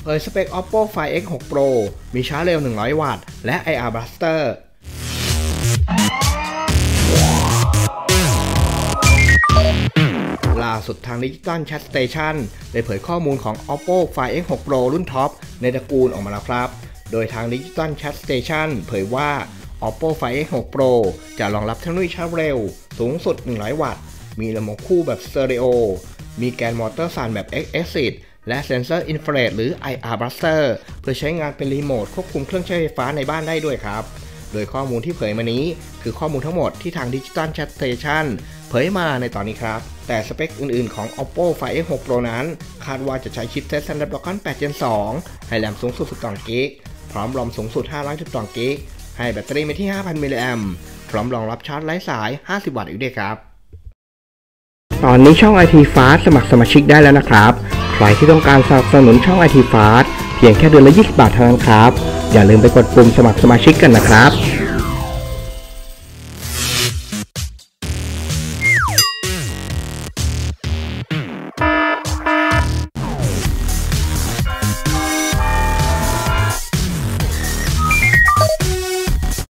ยสเปค Oppo Find X6 Pro มีชาร์จเร็ว100 วัตต์และ IR Buster ล่าสุดทาง Digital Chat Station ได้เผยข้อมูลของ Oppo Find X6 Pro รุ่นท็อปในตระกูลออกมาแล้วครับโดยทาง Digital Chat Station เผยว่า Oppo Find X6 Pro จะรองรับเทคโนโลยีชาร์จเร็วสูงสุด100 วัตต์มีลำโพงคู่แบบสเตอริโอมีแกนมอเตอร์สั่นแบบ X-Exit และเซ็นเซอร์อินฟราเรดหรือ IR Buster เพื่อใช้งานเป็นรีโมทควบคุมเครื่องใช้ไฟฟ้าในบ้านได้ด้วยครับโดยข้อมูลที่เผยมานี้คือข้อมูลทั้งหมดที่ทาง Digital Chat Station เผยมาในตอนนี้ครับแต่สเปคอื่นๆของ Oppo Find X6 Pro นั้นคาดว่าจะใช้ชิปเซต Snapdragon 8 Gen 2 ให้แรมสูงสุด12 GB พร้อมรอมสูงสุด512 GB ให้แบตเตอรี่มาที่ 5,000 มิลลิแอมป์พร้อมรองรับชาร์จไร้สาย50 วัตต์อีกด้วยครับตอนนี้ช่อง IT Fast สมัครสมาชิกได้แล้วนะครับใครที่ต้องการสนับสนุนช่อง IT Fast เพียงแค่เดือนละ20 บาทเท่านั้นครับอย่าลืมไปกดปุ่มสมัครสมาชิกกันนะครับ